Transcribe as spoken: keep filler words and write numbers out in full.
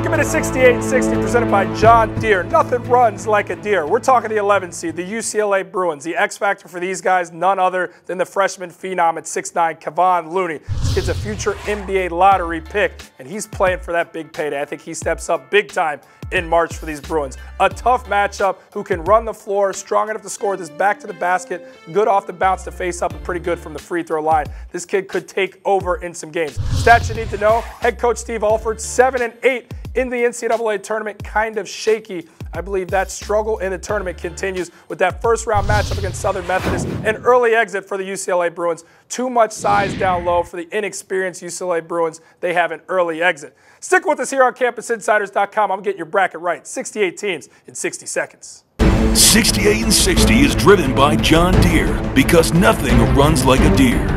Welcome into sixty-eight and sixty, presented by John Deere. Nothing runs like a deer. We're talking the eleven seed, the U C L A Bruins. The X factor for these guys, none other than the freshman phenom at six nine, Kevon Looney. This kid's a future N B A lottery pick, and he's playing for that big payday. I think he steps up big time in March for these Bruins. A tough matchup, who can run the floor, strong enough to score this back to the basket, good off the bounce to face up, and pretty good from the free throw line. This kid could take over in some games. Stats you need to know: head coach Steve Alford, seven and eight in the N C double A tournament, kind of shaky. I believe that struggle in the tournament continues with that first round matchup against Southern Methodist. An early exit for the U C L A Bruins. Too much size down low for the inexperienced U C L A Bruins. They have an early exit. Stick with us here on Campus Insiders dot com. I'm getting your bracket right. sixty-eight teams in sixty seconds. sixty-eight and sixty is driven by John Deere, because nothing runs like a deer.